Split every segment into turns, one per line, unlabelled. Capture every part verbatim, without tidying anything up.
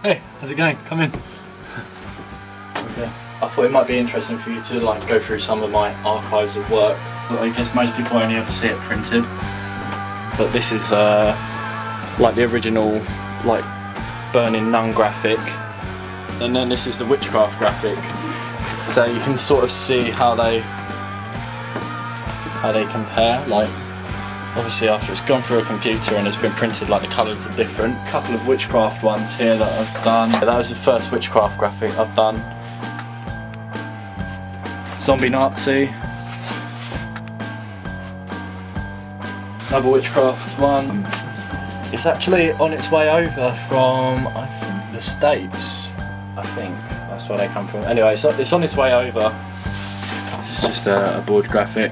Hey, how's it going? Come in. Okay. I thought it might be interesting for you to like go through some of my archives of work. I guess most people only ever see it printed, but this is uh, like the original like Burning Nun graphic, and then this is the witchcraft graphic. So you can sort of see how they how they compare. Like obviously after it's gone through a computer and it's been printed, like the colours are different. A couple of witchcraft ones here that I've done. That was the first witchcraft graphic I've done. Zombie Nazi. Another witchcraft one. It's actually on its way over from, I think, the States. I think that's where they come from. Anyway, so it's on its way over. This is just a, a board graphic.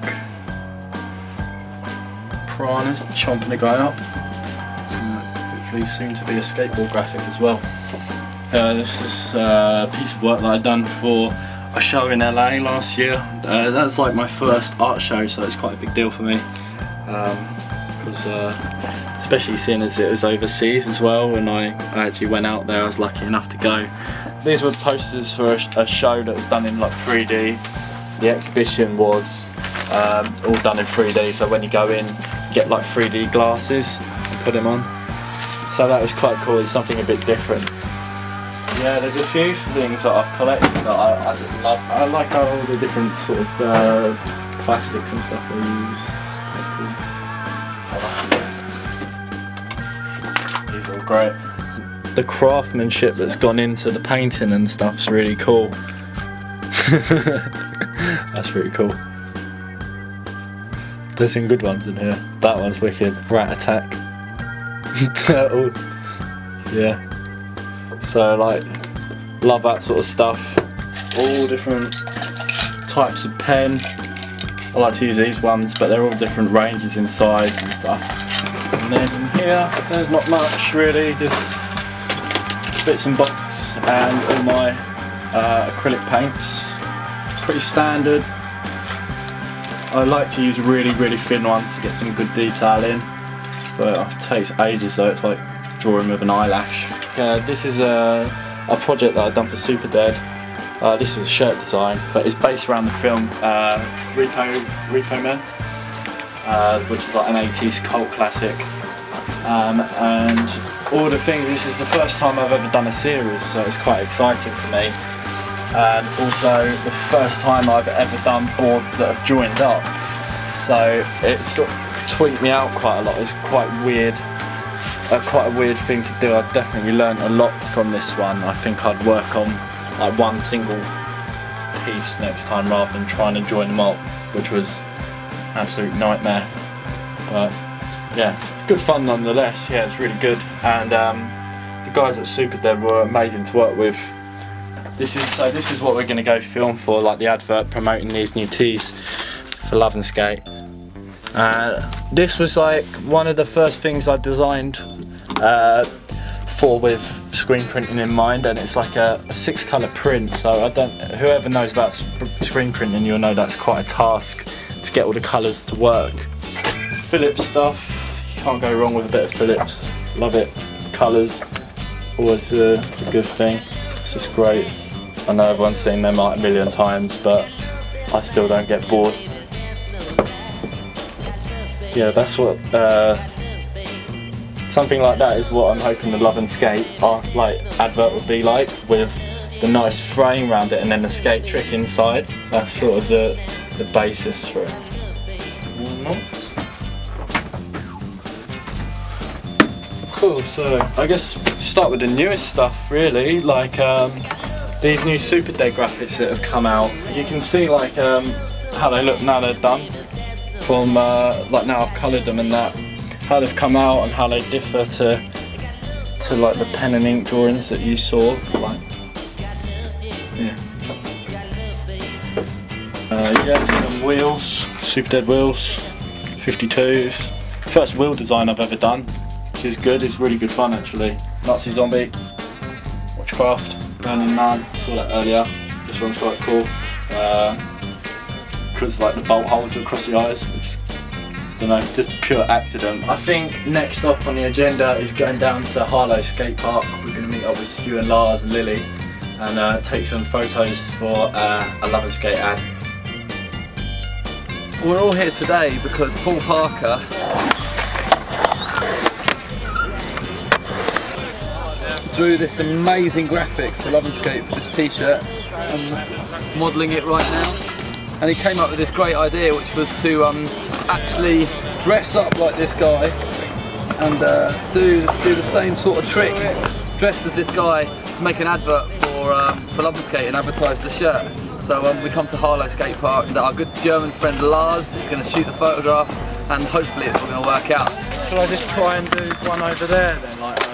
Piranhas chomping the guy up. So hopefully soon to be a skateboard graphic as well. Uh, this is a piece of work that I've done for a show in L A last year. Uh, that's like my first art show, so it's quite a big deal for me. Um, because uh, especially seeing as it was overseas as well, when I, I actually went out there, I was lucky enough to go. These were posters for a, a show that was done in like three D. The exhibition was um, all done in three D, so when you go in, you get like three D glasses and put them on. So that was quite cool. It's something a bit different. Yeah, there's a few things that I've collected that I, I just love. I like how all the different sort of uh, plastics and stuff they use. It's quite cool. These are all great. The craftsmanship that's gone into the painting and stuff's really cool. That's really cool. There's some good ones in here. That one's wicked. Rat Attack. Turtles. Yeah. So like, love that sort of stuff. All different types of pen. I like to use these ones, but they're all different ranges in size and stuff. And then in here, there's not much really, just bits and bobs and all my uh, acrylic paints. Pretty standard. I like to use really, really thin ones to get some good detail in, but it takes ages though. It's like drawing with an eyelash. Uh, this is a, a project that I've done for Super Dead. Uh, this is a shirt design, but it's based around the film uh, Repo, Repo Man, uh, which is like an eighties cult classic. Um, and all the things, this is the first time I've ever done a series, so it's quite exciting for me. And also the first time I've ever done boards that have joined up. So it sort of tweaked me out quite a lot. It's quite weird. Uh, quite a weird thing to do. I definitely learned a lot from this one. I think I'd work on like one single piece next time rather than trying to join them up, which was an absolute nightmare. But yeah, it's good fun nonetheless. Yeah, it's really good. And um, the guys at Super Dead were amazing to work with. This is so. This is what we're going to go film for, like the advert promoting these new tees for Love and Skate. Uh, this was like one of the first things I designed uh, for with screen printing in mind, and it's like a, a six colour print. So I don't. Whoever knows about screen printing, you'll know that's quite a task to get all the colours to work. Philips stuff. You can't go wrong with a bit of Philips. Love it. Colours, always a, a good thing. It's just great. I know everyone's seen them like a million times, but I still don't get bored. Yeah, that's what, uh, something like that is what I'm hoping the Love and Skate art, like, advert would be like, with the nice frame around it and then the skate trick inside. That's sort of the, the basis for it. Cool, so I guess start with the newest stuff really, like um, these new Super Dead graphics that have come out. You can see like um, how they look now they're done. From uh, like now I've coloured them and that, how they've come out and how they differ to to like the pen and ink drawings that you saw. Like, yeah, uh, yeah, some wheels, Super Dead wheels, fifty-twos. First wheel design I've ever done, which is good. It's really good fun actually. Nazi Zombie, Witchcraft, Burning Nun. Saw that earlier. This one's quite cool. Uh, Because like the bolt holes are across the eyes, which I don't know, just pure accident. I think next up on the agenda is going down to Harlow Skate Park. We're going to meet meet up with Stu and Lars and Lily and uh, take some photos for uh, a Love and Skate ad.
We're all here today because Paul Parker drew this amazing graphic for Love and Skate for this t-shirt. I'm modelling it right now. And he came up with this great idea, which was to um, actually dress up like this guy and uh, do, do the same sort of trick, dressed as this guy, to make an advert for, uh, for Love and Skate and advertise the shirt. So um, we come to Harlow Skate Park and our good German friend Lars is going to shoot the photograph and hopefully it's all going to work out.
Shall I just try and do one over there then? Like,